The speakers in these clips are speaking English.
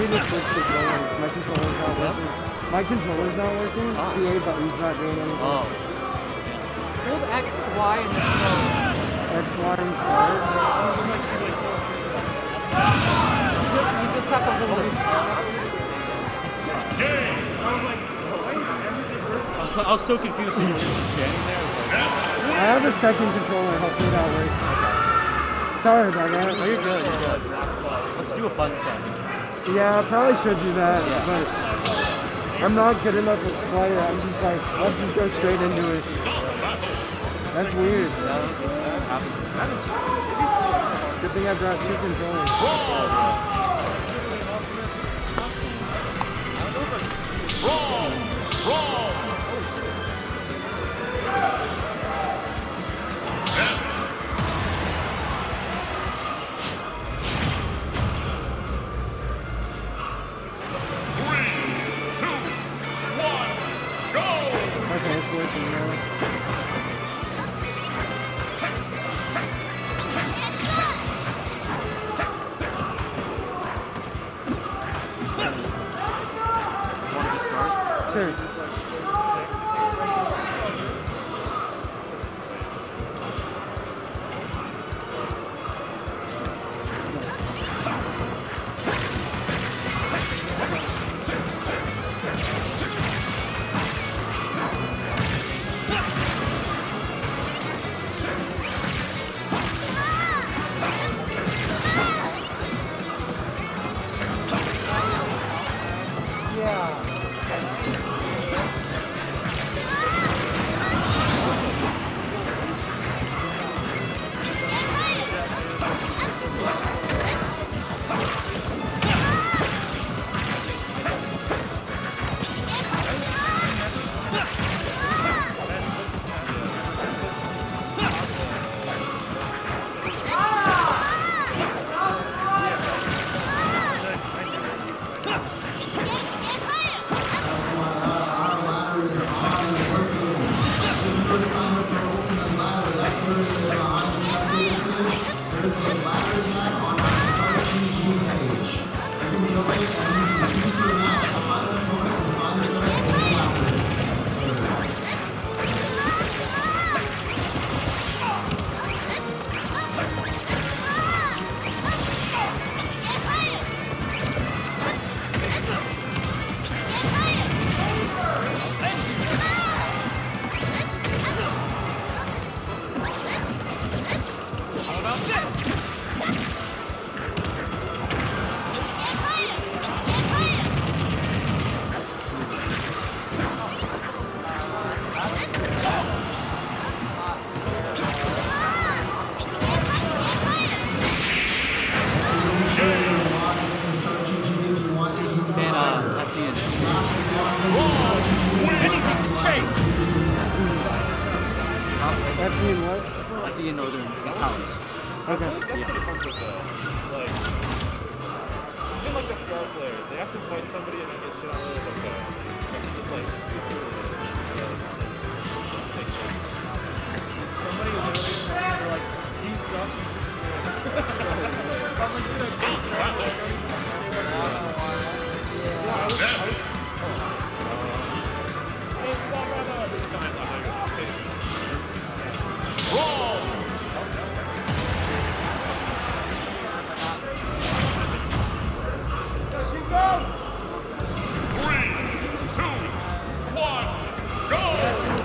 need to switch controllers. My controller's not working. My controller's not working. PA, but he's not doing anything. Oh. Hold X, Y, and start. X, Y, and start? You just have to hold this. I was so confused when you were standing there. I have a second controller. Hopefully that works. Okay. Sorry about that. Oh, you're good. You're good. Let's do a button check. Yeah, I probably should do that, but I'm not good enough as a player. I'm just like, let's just go straight into it. That's weird. Good thing I brought two controllers. Okay, it's working now. Want to just start? Sure. FD in what? FD in Northern College. Okay. Yeah. Even like the star players, they have to fight somebody and then get shit on with it's like somebody literally they're like, he sucks, I'm like, Three, two, one, go!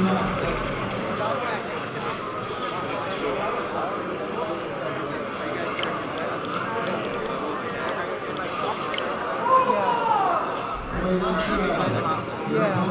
Yeah.